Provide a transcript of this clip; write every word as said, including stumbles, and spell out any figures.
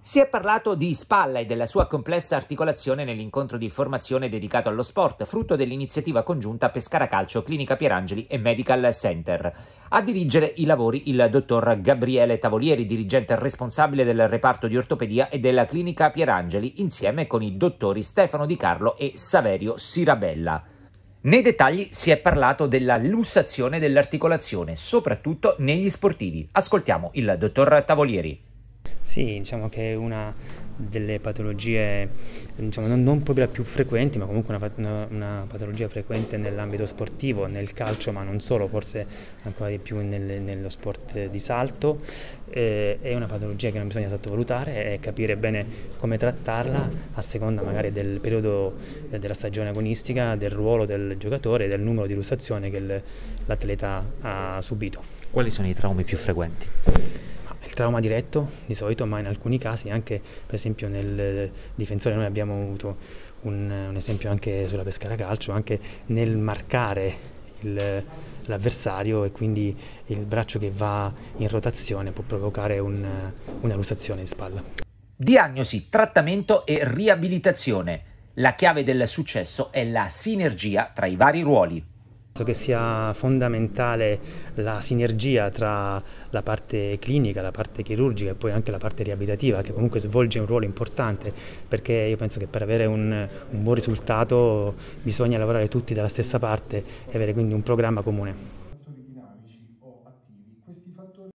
Si è parlato di spalla e della sua complessa articolazione nell'incontro di formazione dedicato allo sport, frutto dell'iniziativa congiunta Pescara Calcio, Clinica Pierangeli e Medical Center. A dirigere i lavori il dottor Gabriele Tavolieri, dirigente responsabile del reparto di ortopedia e della Clinica Pierangeli, insieme con i dottori Stefano Di Carlo e Saverio Sirabella. Nei dettagli si è parlato della lussazione dell'articolazione, soprattutto negli sportivi. Ascoltiamo il dottor Tavolieri. Sì, diciamo che è una delle patologie, diciamo, non, non proprio la più frequenti, ma comunque una, una, una patologia frequente nell'ambito sportivo, nel calcio, ma non solo, forse ancora di più nel, nello sport di salto. Eh, è una patologia che non bisogna sottovalutare e capire bene come trattarla a seconda magari del periodo eh, della stagione agonistica, del ruolo del giocatore e del numero di lussazione che l'atleta ha subito. Quali sono i traumi più frequenti? Il trauma diretto di solito, ma in alcuni casi anche, per esempio nel difensore, noi abbiamo avuto un, un esempio anche sulla Pescara Calcio, anche nel marcare l'avversario e quindi il braccio che va in rotazione può provocare un, una lussazione di spalla. Diagnosi, trattamento e riabilitazione. La chiave del successo è la sinergia tra i vari ruoli. Penso che sia fondamentale la sinergia tra la parte clinica, la parte chirurgica e poi anche la parte riabilitativa, che comunque svolge un ruolo importante, perché io penso che per avere un, un buon risultato bisogna lavorare tutti dalla stessa parte e avere quindi un programma comune.